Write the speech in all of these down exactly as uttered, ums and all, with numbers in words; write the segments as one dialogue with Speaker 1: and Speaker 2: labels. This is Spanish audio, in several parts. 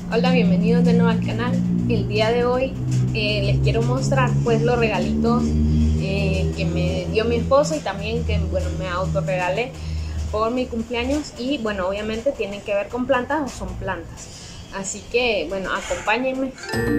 Speaker 1: Hola, bienvenidos de nuevo al canal. El día de hoy eh, les quiero mostrar pues los regalitos eh, que me dio mi esposo y también que bueno me autorregalé por mi cumpleaños, y bueno, obviamente tienen que ver con plantas o son plantas, así que bueno, acompáñenme.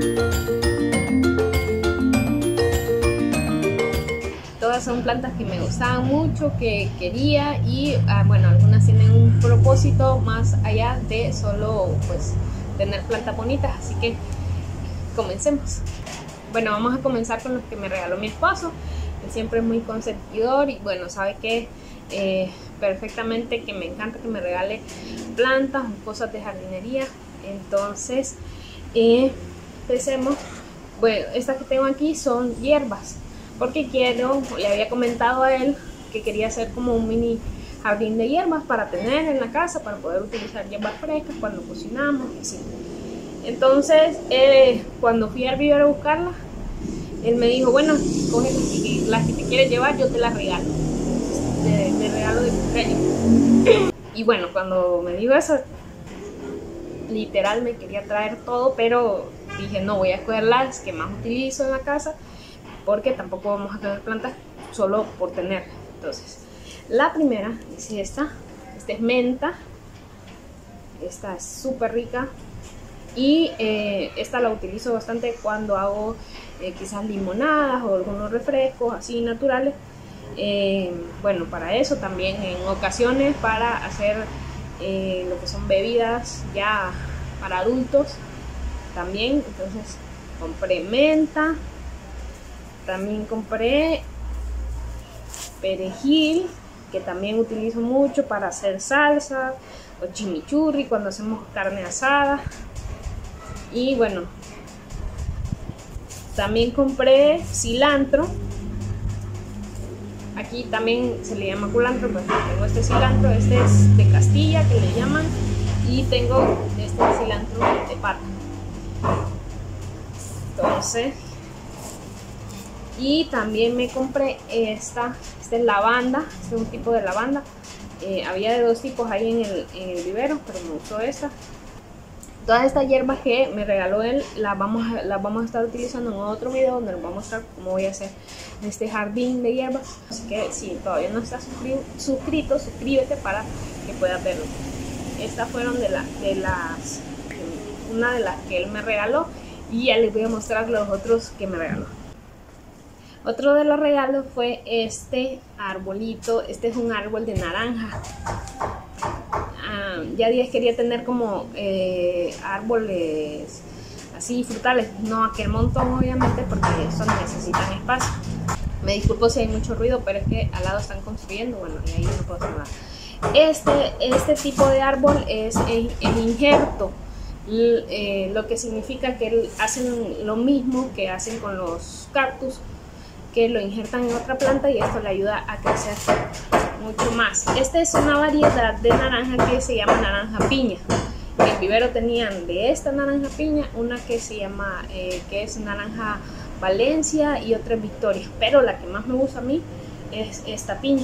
Speaker 1: Todas son plantas que me gustaban mucho, que quería, y ah, bueno, algunas tienen un propósito más allá de solo pues tener plantas bonitas, así que comencemos. Bueno, vamos a comenzar con los que me regaló mi esposo. Él siempre es muy consentidor y bueno, sabe que eh, perfectamente que me encanta que me regale plantas o cosas de jardinería. Entonces eh, empecemos. Bueno, estas que tengo aquí son hierbas, porque quiero, le había comentado a él que quería hacer como un mini jardín de hierbas para tener en la casa, para poder utilizar hierbas frescas cuando cocinamos y así. Entonces eh, cuando fui al vivero a buscarlas, él me dijo, bueno, coge las que te quieres llevar, yo te las regalo, de, de regalo de cumpleaños. Y bueno, cuando me dijo eso, literal me quería traer todo, pero dije no, voy a escoger las que más utilizo en la casa, porque tampoco vamos a tener plantas solo por tener. Entonces la primera es esta, esta es menta, esta es súper rica, y eh, esta la utilizo bastante cuando hago eh, quizás limonadas o algunos refrescos así naturales. Eh, bueno, para eso también en ocasiones para hacer eh, lo que son bebidas ya para adultos también. Entonces compré menta, también compré perejil, que también utilizo mucho para hacer salsa o chimichurri cuando hacemos carne asada. Y bueno, también compré cilantro. Aquí también se le llama culantro, pues tengo este cilantro, este es de Castilla que le llaman, y tengo este cilantro de pata. Entonces, y también me compré esta, esta es lavanda, este es un tipo de lavanda. Eh, había de dos tipos ahí en el, en el vivero, pero me gustó esta. Todas estas hierbas que me regaló él las vamos, a, las vamos a estar utilizando en otro video donde les voy a mostrar cómo voy a hacer este jardín de hierbas. Así que si todavía no estás suscrito, suscríbete para que puedas verlo. Estas fueron de, la, de las, una de las que él me regaló, y ya les voy a mostrar los otros que me regaló. Otro de los regalos fue este arbolito. Este es un árbol de naranja. Ah, ya días quería tener como eh, árboles así frutales, no aquel montón obviamente porque estos necesitan espacio. Me disculpo si hay mucho ruido, pero es que al lado están construyendo, bueno, y ahí no puedo hacer nada. Este, este tipo de árbol es el, el injerto, l, eh, lo que significa que hacen lo mismo que hacen con los cactus, que lo injertan en otra planta y esto le ayuda a crecer mucho más. Esta es una variedad de naranja que se llama naranja piña. En el vivero tenían de esta naranja piña una que se llama eh, que es naranja Valencia y otra es Victoria, pero la que más me gusta a mí es esta piña.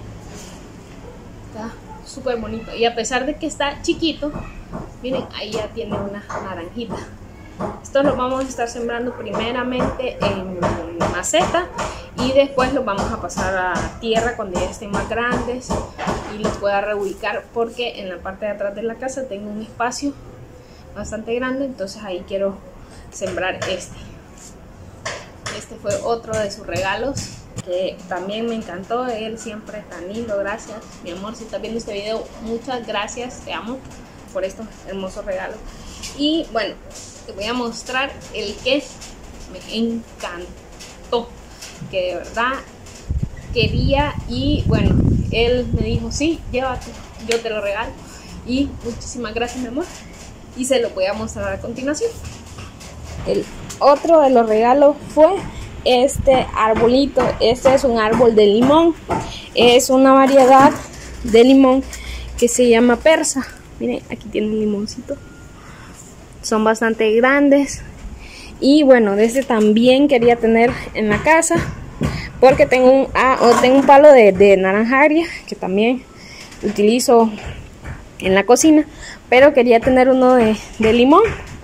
Speaker 1: Está súper bonito, y a pesar de que está chiquito, miren, ahí ya tiene una naranjita. Estos los vamos a estar sembrando primeramente en maceta y después los vamos a pasar a tierra cuando ya estén más grandes y los pueda reubicar, porque en la parte de atrás de la casa tengo un espacio bastante grande, entonces ahí quiero sembrar este. Este fue otro de sus regalos que también me encantó. Él siempre tan lindo. Gracias, mi amor, si estás viendo este video, muchas gracias, te amo por estos hermosos regalos. Y bueno, te voy a mostrar el que me encantó, que de verdad quería, y bueno, él me dijo sí, llévate, yo te lo regalo, y muchísimas gracias, mi amor, y se lo voy a mostrar a continuación. El otro de los regalos fue este arbolito. Este es un árbol de limón, es una variedad de limón que se llama persa. Miren, aquí tiene un limoncito, son bastante grandes. Y bueno, de este también quería tener en la casa, porque tengo un, ah, o tengo un palo de, de naranja agria que también utilizo en la cocina, pero quería tener uno de, de limón.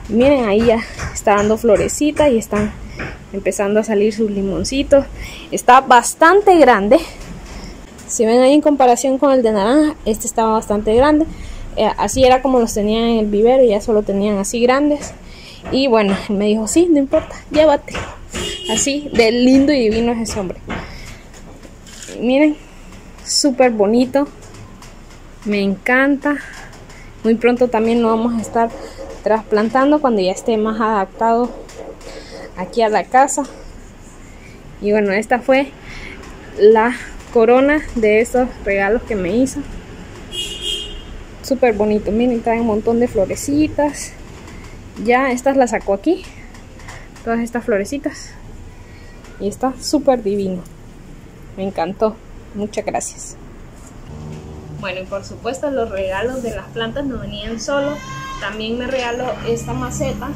Speaker 1: Miren, ahí ya está dando florecita y están empezando a salir sus limoncitos. Está bastante grande. Si ven ahí en comparación con el de naranja, este estaba bastante grande. Eh, así era como los tenían en el vivero y ya solo tenían así grandes. Y bueno, él me dijo, sí, no importa, llévatelo. Así de lindo y divino es ese hombre. Miren, súper bonito. Me encanta. Muy pronto también lo vamos a estar trasplantando cuando ya esté más adaptado aquí a la casa. Y bueno, esta fue la corona de esos regalos que me hizo. Súper bonito. Miren, trae un montón de florecitas. Ya estas las sacó aquí, todas estas florecitas, y está súper divino. Me encantó. Muchas gracias. Bueno, y por supuesto los regalos de las plantas no venían solos. También me regaló esta maceta,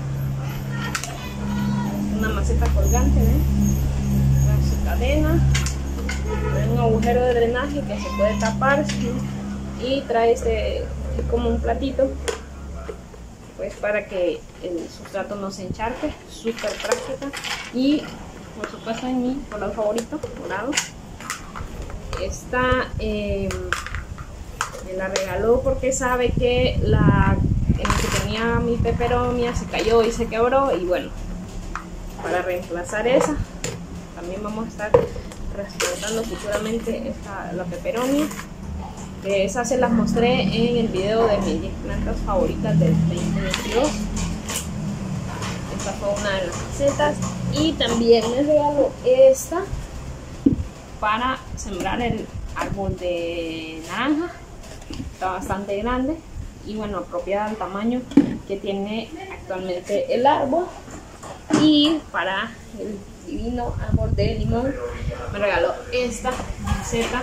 Speaker 1: una maceta colgante, ¿ven? Trae su cadena, trae un agujero de drenaje que se puede tapar, ¿sí? Y trae este como un platito, pues para que el sustrato no se encharque. Súper práctica. Y por supuesto en mi color favorito, morado. Esta eh, me la regaló porque sabe que la en la que tenía mi peperomia se cayó y se quebró, y bueno, para reemplazar esa también vamos a estar trasplantando futuramente esta, la peperomia. De esas se las mostré en el video de mis diez plantas favoritas del veinte veintidós. Esta fue una de las macetas. Y también les regalo esta para sembrar el árbol de naranja. Está bastante grande y bueno, apropiada al tamaño que tiene actualmente el árbol. Y para el divino árbol de limón me regaló esta maceta.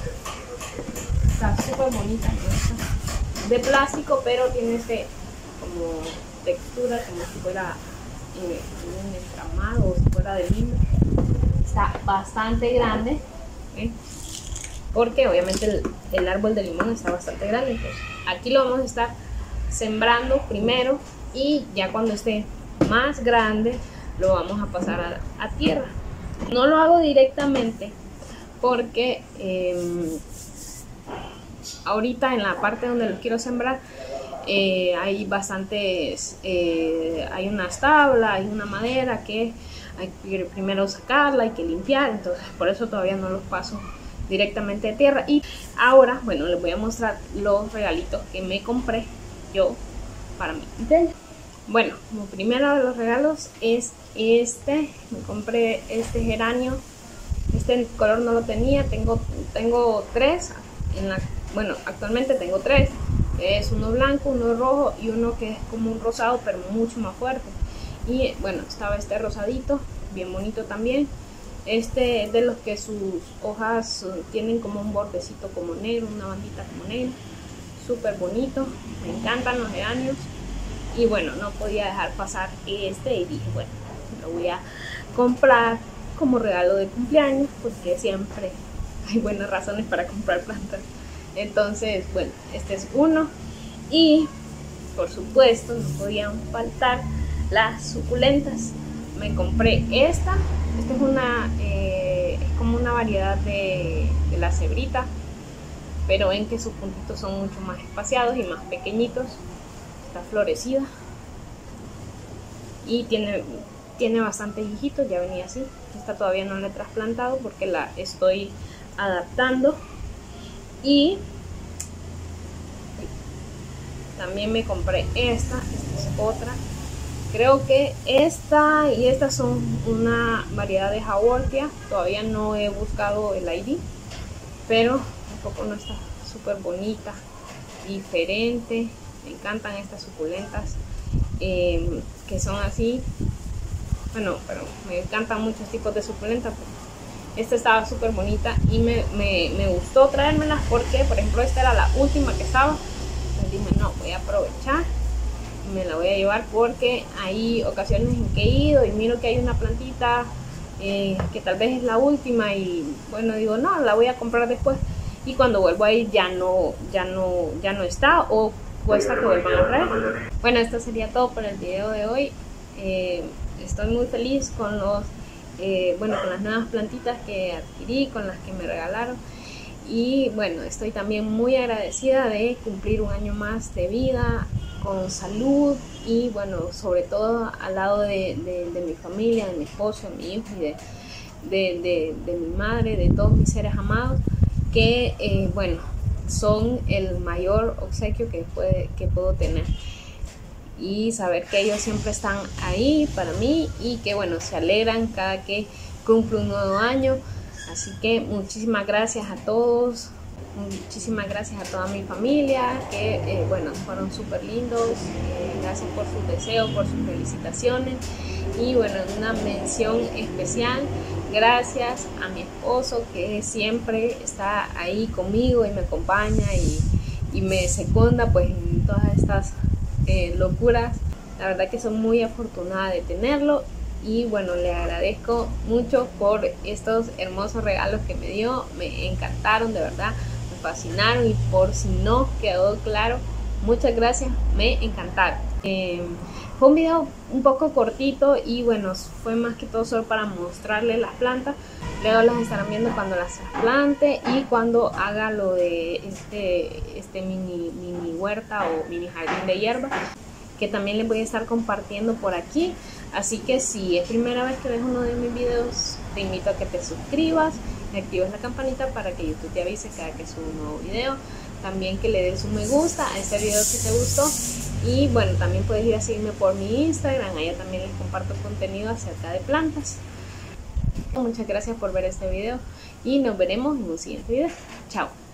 Speaker 1: Está súper bonita, ¿no? De plástico, pero tiene este como textura, como si fuera eh, un entramado o si fuera de lino. Está bastante grande, ¿eh? Porque obviamente el, el árbol de limón está bastante grande. Entonces aquí lo vamos a estar sembrando primero y ya cuando esté más grande lo vamos a pasar a, a tierra. No lo hago directamente porque eh, ahorita en la parte donde lo quiero sembrar eh, hay bastantes, eh, hay unas tablas, hay una madera que hay que primero sacarla, hay que limpiar, entonces por eso todavía no los paso directamente de tierra. Y ahora, bueno, les voy a mostrar los regalitos que me compré yo para mí. Bueno, como primero de los regalos es este, me compré este geranio. Este color no lo tenía, tengo, tengo tres en la Bueno, actualmente tengo tres. Es uno blanco, uno rojo y uno que es como un rosado, pero mucho más fuerte. Y bueno, estaba este rosadito, bien bonito también. Este es de los que sus hojas tienen como un bordecito como negro, una bandita como negro. Súper bonito, me encantan los geranios. Y bueno, no podía dejar pasar este y dije, bueno, lo voy a comprar como regalo de cumpleaños, porque siempre hay buenas razones para comprar plantas. Entonces, bueno, este es uno. Y por supuesto no podían faltar las suculentas. Me compré esta. Esta es una eh, es como una variedad de, de la cebrita, pero ven que sus puntitos son mucho más espaciados y más pequeñitos. Está florecida y tiene, tiene bastante hijitos, ya venía así. Esta todavía no la he trasplantado porque la estoy adaptando. Y también me compré esta, esta es otra. Creo que esta y esta son una variedad de Haworthia. Todavía no he buscado el I D, pero tampoco no está súper bonita, diferente. Me encantan estas suculentas eh, que son así. Bueno, pero me encantan muchos tipos de suculentas. Esta estaba súper bonita y me, me, me gustó traérmelas porque, por ejemplo, esta era la última que estaba. Entonces dije, no, voy a aprovechar y me la voy a llevar porque hay ocasiones en que he ido y miro que hay una plantita eh, que tal vez es la última y bueno, digo, no, la voy a comprar después. Y cuando vuelvo a ir ya no, ya no, ya no está, o dispuesta a que vuelvan a traer. Bueno, esto sería todo por el video de hoy. Eh, estoy muy feliz con los eh, bueno, con las nuevas plantitas que adquirí, con las que me regalaron. Y bueno, estoy también muy agradecida de cumplir un año más de vida, con salud y bueno, sobre todo al lado de, de, de mi familia, de mi esposo, de mi hijo y de, de, de, de mi madre, de todos mis seres amados, que eh, bueno, son el mayor obsequio que, puede, que puedo tener. Y saber que ellos siempre están ahí para mí y que bueno, se alegran cada que cumplo un nuevo año. Así que muchísimas gracias a todos, muchísimas gracias a toda mi familia, que eh, bueno, fueron súper lindos. Eh, gracias por sus deseos, por sus felicitaciones. Y bueno, una mención especial, gracias a mi esposo, que siempre está ahí conmigo y me acompaña y, y me secunda pues en todas estas eh, locuras. La verdad que soy muy afortunada de tenerlo. Y bueno, le agradezco mucho por estos hermosos regalos que me dio, me encantaron, de verdad, me fascinaron. Y por si no quedó claro, muchas gracias, me encantaron. Eh, fue un video un poco cortito y bueno, fue más que todo solo para mostrarles las plantas. Luego las estarán viendo cuando las trasplante y cuando haga lo de este, este mini, mini huerta o mini jardín de hierba, que también les voy a estar compartiendo por aquí. Así que si es primera vez que ves uno de mis videos, te invito a que te suscribas y actives la campanita para que YouTube te avise cada que suba un nuevo video. También que le des un me gusta a este video si te gustó. Y bueno, también puedes ir a seguirme por mi Instagram, allá también les comparto contenido acerca de plantas. Muchas gracias por ver este video y nos veremos en un siguiente video. Chao.